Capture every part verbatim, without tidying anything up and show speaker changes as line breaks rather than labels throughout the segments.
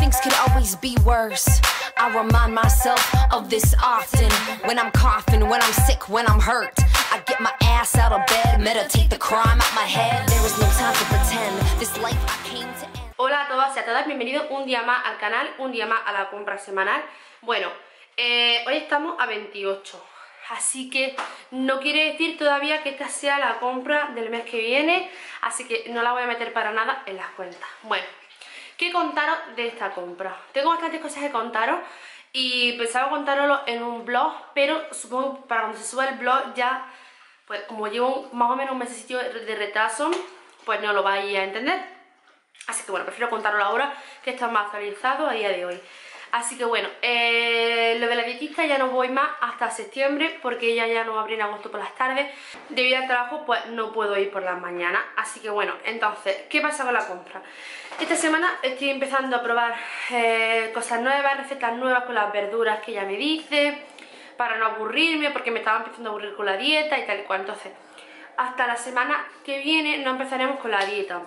things could always be worse. I remind myself of this often. When I'm coughing, when I'm sick, when I'm hurt, I get my ass out of bed, meditate the crime out my head. There is no time to pretend. This life I came to end.
Hola a todas y a todas, bienvenidos un día más al canal, un día más a la compra semanal. Bueno, eh, hoy estamos a veintiocho, así que no quiere decir todavía que esta sea la compra del mes que viene, así que no la voy a meter para nada en las cuentas. Bueno, ¿qué contaros de esta compra? Tengo bastantes cosas que contaros y pensaba contároslo en un blog, pero supongo que para cuando se suba el blog ya, pues como llevo un, más o menos un mesecito de retraso, pues no lo vais a entender. Así que bueno, prefiero contarlo ahora que está más actualizado a día de hoy. Así que bueno, eh, lo de la dietista ya no voy más hasta septiembre porque ella ya no va a abrir en agosto por las tardes. Debido al trabajo pues no puedo ir por las mañanas. Así que bueno, entonces, ¿qué pasa con la compra? Esta semana estoy empezando a probar eh, cosas nuevas, recetas nuevas con las verduras que ella me dice, para no aburrirme porque me estaba empezando a aburrir con la dieta y tal y cual. Entonces, hasta la semana que viene no empezaremos con la dieta.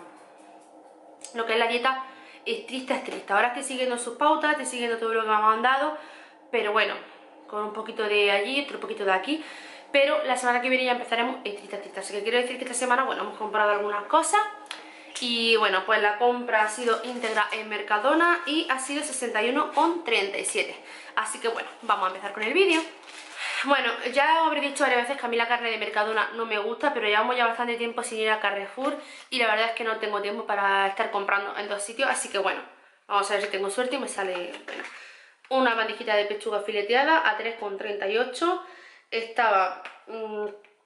Lo que es la dieta estricta, estricta. Ahora estoy siguiendo sus pautas, estoy siguiendo todo lo que me han mandado, pero bueno, con un poquito de allí, otro poquito de aquí. Pero la semana que viene ya empezaremos estricta, estricta. Así que quiero decir que esta semana, bueno, hemos comprado algunas cosas. Y bueno, pues la compra ha sido íntegra en Mercadona y ha sido sesenta y uno con treinta y siete. Así que bueno, vamos a empezar con el vídeo. Bueno, ya os habré dicho varias veces que a mí la carne de Mercadona no me gusta, pero llevamos ya bastante tiempo sin ir a Carrefour y la verdad es que no tengo tiempo para estar comprando en dos sitios, así que bueno, vamos a ver si tengo suerte y me sale, bueno, una bandejita de pechuga fileteada a tres con treinta y ocho, estaba mmm,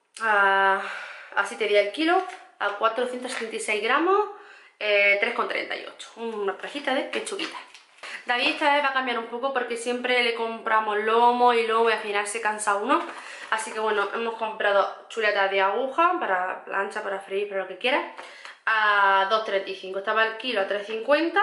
a, a siete días el kilo, a cuatrocientos setenta y seis gramos, eh, tres con treinta y ocho, una cajita de pechuguita. David esta vez va a cambiar un poco porque siempre le compramos lomo y lomo y al final se cansa uno. Así que bueno, hemos comprado chuletas de aguja para plancha, para freír, para lo que quieras, a dos con treinta y cinco. Estaba el kilo a tres con cincuenta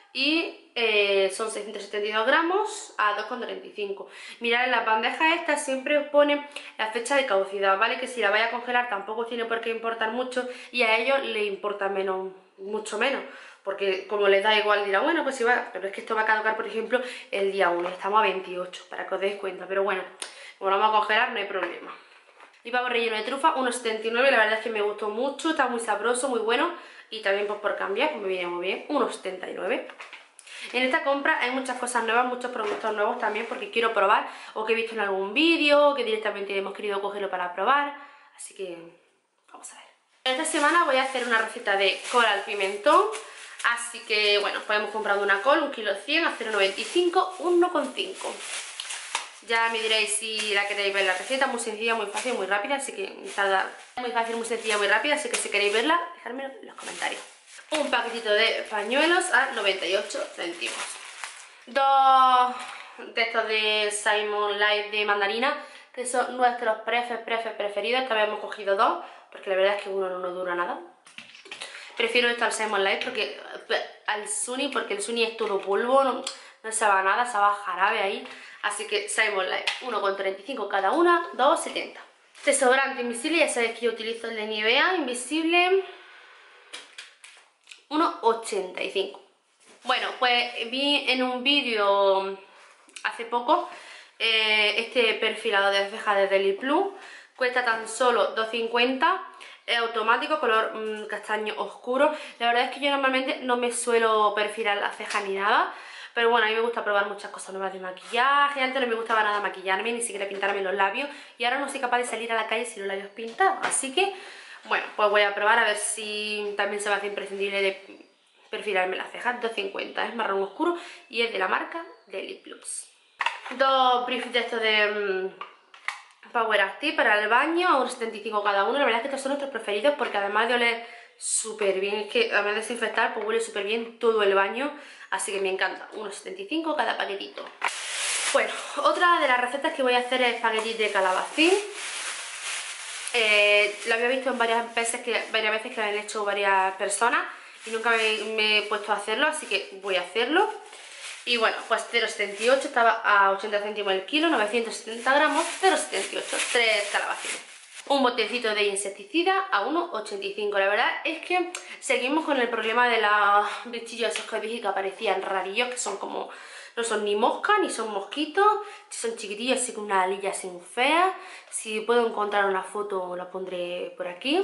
y eh, son seiscientos setenta y dos gramos a dos con treinta y cinco. Mirad, en las bandejas estas siempre os ponen la fecha de caducidad, ¿vale? Que si la vais a congelar tampoco tiene por qué importar mucho y a ellos les importa menos, mucho menos. Porque como les da igual dirá, bueno, pues si va, pero es que esto va a caducar, por ejemplo, el día uno, estamos a veintiocho, para que os deis cuenta, pero bueno, como lo vamos a congelar no hay problema. Y pavo relleno de trufa, uno con setenta y nueve, la verdad es que me gustó mucho, está muy sabroso, muy bueno, y también pues por cambiar, pues me viene muy bien, uno con setenta y nueve. En esta compra hay muchas cosas nuevas, muchos productos nuevos también, porque quiero probar, o que he visto en algún vídeo, o que directamente hemos querido cogerlo para probar, así que vamos a ver. Esta semana voy a hacer una receta de col al pimentón. Así que bueno, pues hemos comprado una col, un kilo cien a cero con noventa y cinco, uno con cinco. Ya me diréis si la queréis ver la receta, muy sencilla, muy fácil, muy rápida, así que tarda muy fácil, muy sencilla, muy rápida, así que si queréis verla, dejadmelo en los comentarios. Un paquetito de pañuelos a noventa y ocho céntimos. Dos de estos de Simon Light de mandarina, que son nuestros prefes, prefes preferidos. Esta vez hemos cogido dos, porque la verdad es que uno no nos dura nada. Prefiero esto al Simon Light porque al Sunny, porque el Sunny es todo polvo, no, no se va nada, se va jarabe ahí. Así que Simon Light, uno con treinta y cinco cada una, dos con setenta. Desodorante invisible, ya sabéis que yo utilizo el de Nivea invisible, uno con ochenta y cinco. Bueno, pues vi en un vídeo hace poco eh, este perfilado de cejas de Deli Plus, cuesta tan solo dos con cincuenta. Es automático, color mmm, castaño oscuro. La verdad es que yo normalmente no me suelo perfilar las cejas ni nada, pero bueno, a mí me gusta probar muchas cosas nuevas de maquillaje. Antes no me gustaba nada maquillarme, ni siquiera pintarme los labios, y ahora no soy capaz de salir a la calle sin los labios pintados. Así que, bueno, pues voy a probar a ver si también se me hace imprescindible de perfilarme las cejas. dos con cincuenta, es marrón oscuro y es de la marca Deli Plus. Dos briefs de estos de Mmm, Power Active para el baño, a uno con setenta y cinco cada uno. La verdad es que estos son nuestros preferidos porque además de oler súper bien, es que además de desinfectar, pues huele súper bien todo el baño, así que me encanta. uno con setenta y cinco cada paquetito. Bueno, otra de las recetas que voy a hacer es espaguetis de calabacín. Eh, lo había visto en varias veces que, varias veces que lo han hecho varias personas y nunca me, me he puesto a hacerlo, así que voy a hacerlo. Y bueno, pues cero con setenta y ocho, estaba a ochenta céntimos el kilo, novecientos setenta gramos, cero con setenta y ocho, tres calabacines. Un botecito de insecticida a uno ochenta y cinco. La verdad es que seguimos con el problema de los bichillos esos que dije que aparecían rarillos, que son como... no son ni moscas ni son mosquitos, son chiquitillos así con una alilla así muy fea. Si puedo encontrar una foto la pondré por aquí.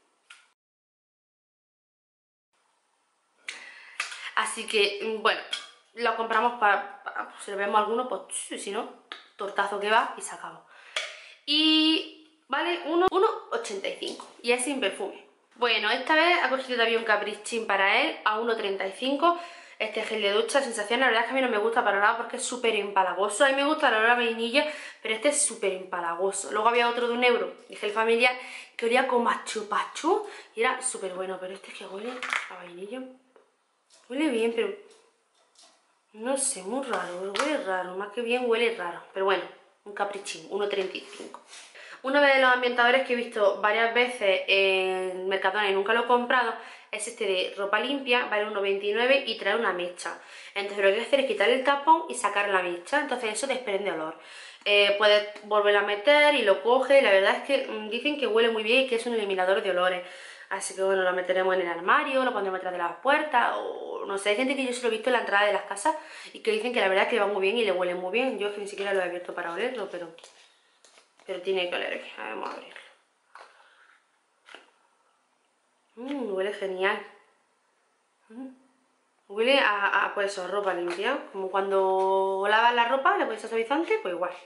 Así que, bueno, lo compramos para... para si le vemos alguno, pues si no, tortazo que va y se acabó. Y... vale uno ochenta y cinco y es sin perfume. Bueno, esta vez ha cogido también un caprichín para él a uno treinta y cinco. Este gel de ducha, sensación, la verdad es que a mí no me gusta para nada porque es súper empalagoso. A mí me gusta la olor a vainilla, pero este es súper empalagoso. Luego había otro de un euro, de gel familiar, que olía como a chupachú y era súper bueno, pero este es que huele a vainilla. Huele bien, pero no sé, muy raro, huele raro, más que bien huele raro. Pero bueno, un caprichín, uno treinta y cinco. Uno de los ambientadores que he visto varias veces en Mercadona y nunca lo he comprado es este de ropa limpia, vale uno veintinueve y trae una mecha. Entonces lo que hay que hacer es quitar el tapón y sacar la mecha, entonces eso desprende olor. Eh, puedes volverlo a meter y lo coges, la verdad es que mmm, dicen que huele muy bien y que es un eliminador de olores. Así que bueno, lo meteremos en el armario, lo pondremos detrás de las puertas o no sé, hay gente que yo se lo he visto en la entrada de las casas y que dicen que la verdad es que va muy bien y le huele muy bien. Yo es que ni siquiera lo he abierto para olerlo, pero... pero tiene que oler aquí. A ver, vamos a abrirlo. Mmm, huele genial. Mm. Huele a, a, pues eso, ropa limpia. Como cuando lavas la ropa, le pones suavizante, pues igual.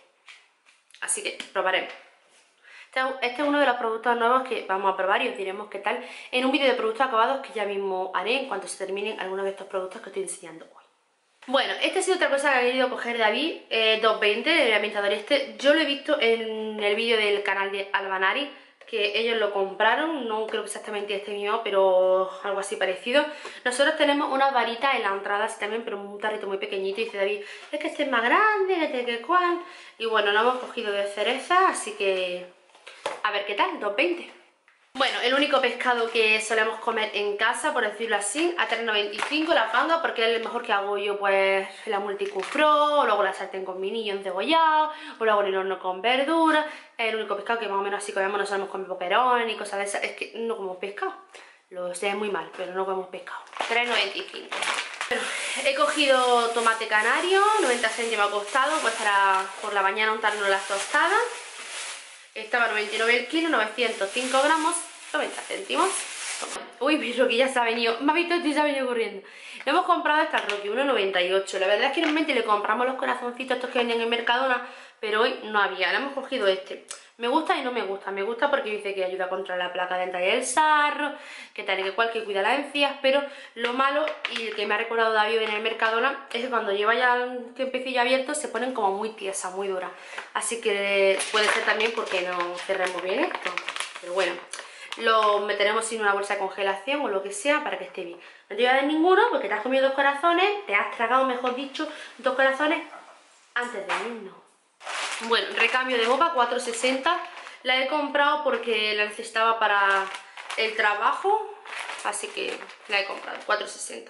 Así que probaremos. Este, este es uno de los productos nuevos que vamos a probar y os diremos qué tal en un vídeo de productos acabados que ya mismo haré en cuanto se terminen algunos de estos productos que estoy enseñando hoy. Bueno, esta ha sido otra cosa que ha querido coger David, eh, dos veinte, el ambientador este. Yo lo he visto en el vídeo del canal de Albanari, que ellos lo compraron, no creo que exactamente este mismo, pero algo así parecido. Nosotros tenemos unas varitas en la entrada también, pero un tarrito muy pequeñito, y dice David, es que este es más grande, que este que cual. Y bueno, lo hemos cogido de cereza, así que a ver qué tal, dos veinte. Bueno, el único pescado que solemos comer en casa, por decirlo así, a tres noventa y cinco la panga, porque es el mejor que hago yo, pues la multicufro, o luego la sartén con vinillo encebollado, o luego en el horno con verduras. Es el único pescado que más o menos así comemos, no solemos comer peperón y cosas de esas. Es que no comemos pescado, lo sé muy mal, pero no comemos pescado. tres noventa y cinco. Bueno, he cogido tomate canario, noventa céntimos ha costado, pues para por la mañana untarnos las tostadas. Estaba a noventa y nueve el kilo, novecientos cinco gramos, noventa céntimos. Uy, mi Rocky ya se ha venido, me ha visto esto y se ha venido corriendo. Le hemos comprado esta Rocky, uno noventa y ocho. La verdad es que normalmente le compramos los corazoncitos estos que venden en Mercadona, pero hoy no había, le hemos cogido este. Me gusta y no me gusta, me gusta porque dice que ayuda contra la placa dental y el sarro, que tal y que cual, que cuida las encías, pero lo malo, y el que me ha recordado David en el Mercadona, es que cuando lleva ya el tiempecillo abierto se ponen como muy tiesas, muy duras. Así que puede ser también porque no cerremos bien esto, pero bueno, lo meteremos en una bolsa de congelación o lo que sea para que esté bien. No te voy a dar ninguno porque te has comido dos corazones, te has tragado, mejor dicho, dos corazones antes de irnos. Bueno, recambio de boba, cuatro sesenta. La he comprado porque la necesitaba para el trabajo, así que la he comprado, cuatro sesenta.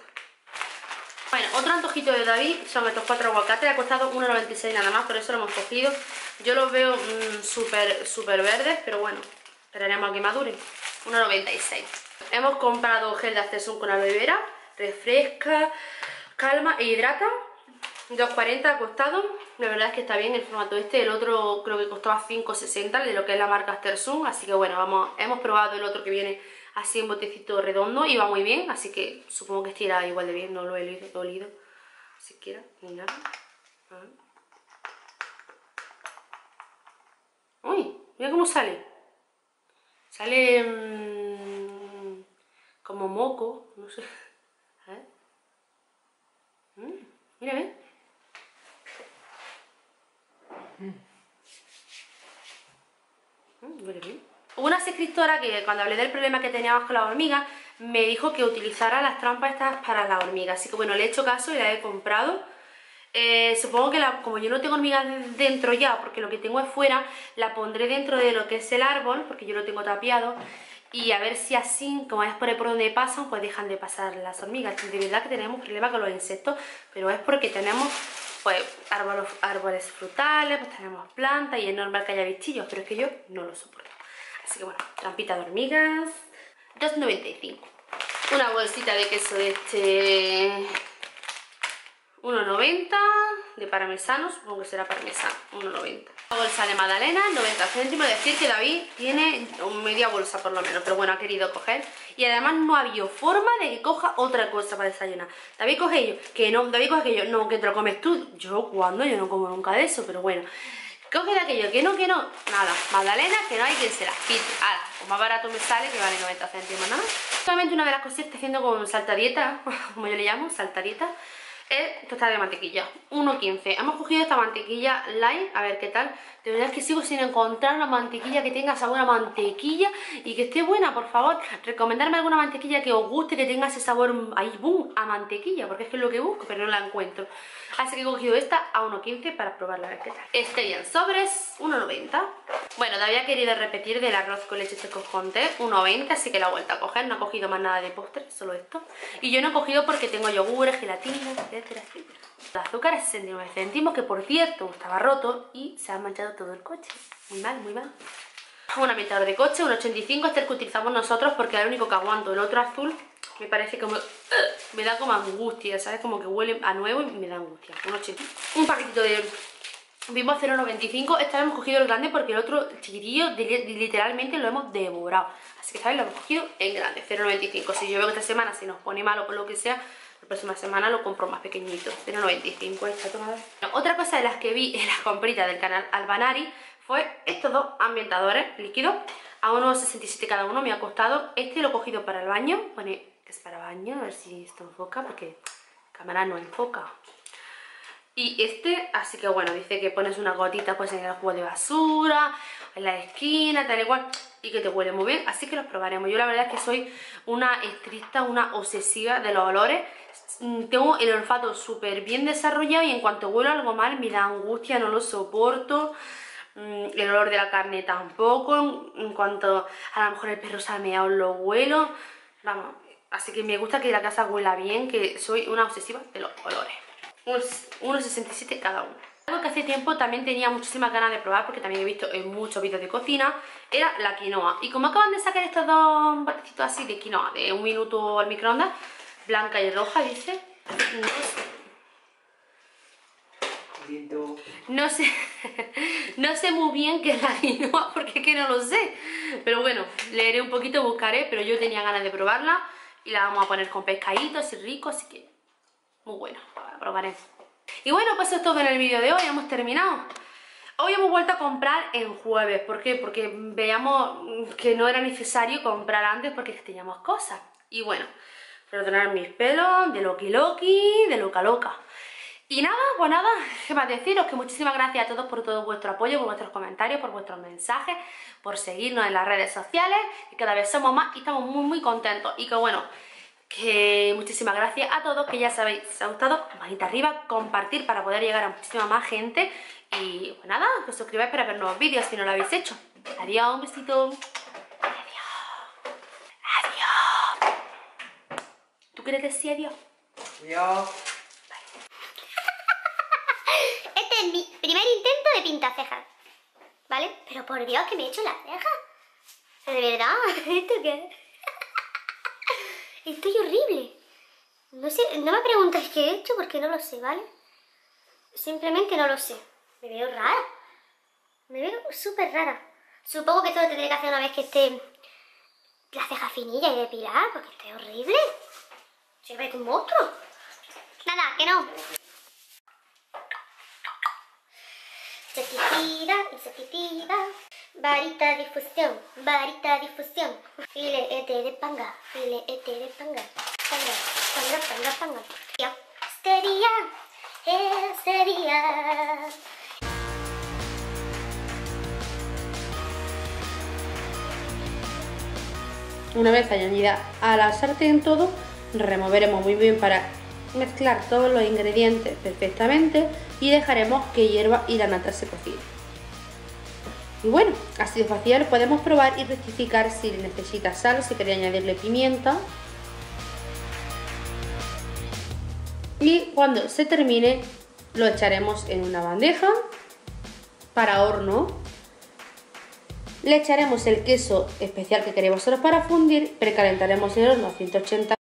Bueno, otro antojito de David son estos cuatro aguacates. Ha costado uno noventa y seis nada más, por eso lo hemos cogido. Yo los veo mmm, súper súper verdes, pero bueno, esperaremos a que maduren. uno noventa y seis. Hemos comprado gel de Accesum con aloe vera, refresca, calma e hidrata. dos cuarenta ha costado. La verdad es que está bien el formato este. El otro creo que costaba cinco sesenta, de lo que es la marca Accesum. Así que bueno, vamos, hemos probado el otro que viene así en botecito redondo y va muy bien. Así que supongo que este irá igual de bien. No lo he olido, olido siquiera, ni nada. A ver. Uy, mira cómo sale. Sale mmm, como moco, no sé. A ver. Mm, mira, ¿ves? Mm, huele bien. Hubo una suscriptora que cuando hablé del problema que teníamos con las hormigas me dijo que utilizara las trampas estas para las hormigas, así que bueno, le he hecho caso y las he comprado. Eh, supongo que la, como yo no tengo hormigas dentro ya, porque lo que tengo es fuera, la pondré dentro de lo que es el árbol, porque yo lo tengo tapiado, y a ver si así, como es por ahí por donde pasan, pues dejan de pasar las hormigas. De verdad que tenemos problemas con los insectos, pero es porque tenemos pues árboles, árboles frutales, pues tenemos plantas y es normal que haya bichillos, pero es que yo no lo soporto. Así que bueno, trampita de hormigas, dos noventa y cinco. Una bolsita de queso de este, uno noventa, de parmesano, supongo que será parmesano, uno noventa. Una bolsa de magdalena, noventa céntimos, es decir que David tiene media bolsa por lo menos, pero bueno, ha querido coger. Y además no ha habido forma de que coja otra cosa para desayunar. David coge yo, que no, David coge que yo, no, que te lo comes tú. Yo, ¿cuándo? Yo no como nunca de eso, pero bueno. Coge de aquello, que no, que no, nada, magdalena, que no hay quien se las quite. Ahora, o más barato me sale, que vale noventa céntimos nada. Solamente una de las cosas que estoy haciendo con saltadieta, como yo le llamo, saltadieta, es tostada de mantequilla, uno quince. Hemos cogido esta mantequilla light, a ver qué tal. De verdad es que sigo sin encontrar una mantequilla que tenga sabor a mantequilla y que esté buena, por favor. Recomendarme alguna mantequilla que os guste, que tenga ese sabor ahí, boom, a mantequilla, porque es que es lo que busco, pero no la encuentro. Así que he cogido esta a uno quince para probarla, a ver qué tal. Stevia en sobres, uno noventa. Bueno, te había querido repetir del arroz con leche que os conté, uno veinte, así que la he vuelto a coger. No he cogido más nada de postre, solo esto. Y yo no he cogido porque tengo yogures, gelatina, etcétera, etcétera. El azúcar es sesenta y nueve céntimos, que por cierto estaba roto y se ha manchado todo el coche. Muy mal, muy mal. Un ambientador de coche, un ochenta y cinco, este es el que utilizamos nosotros porque es el único que aguanto. El otro azul me parece como... Uh, me da como angustia, ¿sabes? Como que huele a nuevo y me da angustia. Un ochenta. Un paquetito de Bimbo cero noventa y cinco. Esta vez hemos cogido el grande porque el otro chiquitillo literalmente lo hemos devorado. Así que esta vez lo hemos cogido en grande, cero noventa y cinco. Si yo veo que esta semana se nos pone malo por lo que sea, la próxima semana lo compro más pequeñito, cero noventa y cinco. Esta tomada. Otra cosa de las que vi en las compritas del canal Albanari fue estos dos ambientadores líquidos a uno sesenta y siete cada uno. Me ha costado, este lo he cogido para el baño, pone que es para baño, a ver si esto enfoca porque la cámara no enfoca. Y este, así que bueno, dice que pones una gotita pues en el cubo de basura, en la esquina, tal y cual, y que te huele muy bien, así que los probaremos. Yo la verdad es que soy una estricta, una obsesiva de los olores. Tengo el olfato súper bien desarrollado y en cuanto huelo algo mal me da angustia, no lo soporto. El olor de la carne tampoco. En cuanto a lo mejor el perro se ha meado, lo huelo. Vamos, así que me gusta que la casa huela bien, que soy una obsesiva de los olores. uno sesenta y siete cada uno. Algo que hace tiempo también tenía muchísimas ganas de probar, porque también he visto en muchos vídeos de cocina, era la quinoa. Y como acaban de sacar estos dos batecitos así de quinoa de un minuto al microondas, blanca y roja, dice, no sé. No sé, no sé muy bien qué es la quinoa porque es que no lo sé. Pero bueno, leeré un poquito, buscaré, pero yo tenía ganas de probarla y la vamos a poner con pescaditos y rico, así que muy bueno, la probaré. Y bueno, pues eso es todo en el vídeo de hoy, hemos terminado. Hoy hemos vuelto a comprar en jueves, ¿por qué? Porque veíamos que no era necesario comprar antes porque teníamos cosas. Y bueno, perdonad mis pelos, de Loki Loki, de Loca Loca. Y nada, pues nada, qué más deciros, que muchísimas gracias a todos por todo vuestro apoyo, por vuestros comentarios, por vuestros mensajes, por seguirnos en las redes sociales, que cada vez somos más y estamos muy muy contentos. Y que bueno, que muchísimas gracias a todos, que ya sabéis, si os ha gustado, manita arriba, compartir para poder llegar a muchísima más gente. Y pues nada, que os suscribáis para ver nuevos vídeos si no lo habéis hecho. Adiós, un besito. Adiós. Adiós. ¿Tú quieres decir adiós?
Adiós.
Este es mi primer intento de pintacejas, ¿vale? Pero por Dios, que me he hecho las cejas. ¿De verdad? ¿Esto qué es? Estoy horrible. No sé, no me preguntes qué he hecho porque no lo sé, ¿vale? Simplemente no lo sé. Me veo rara. Me veo súper rara. Supongo que esto lo tendré que hacer una vez que esté la ceja finilla y depilar, porque estoy horrible. Se ve como un monstruo. Nada, que no. Insecticida, insecticida. Varita difusión, varita difusión. Filete de panga, filete de panga. Panga, panga, panga, panga. Ya, este día, este día.
Una vez añadida a la sartén todo, removeremos muy bien para mezclar todos los ingredientes perfectamente y dejaremos que hierva y la nata se cocine. Y bueno, así de fácil podemos probar y rectificar si necesita sal, si queréis añadirle pimienta. Y cuando se termine lo echaremos en una bandeja para horno Le echaremos el queso especial que queréis vosotros para fundir, precalentaremos el horno a ciento ochenta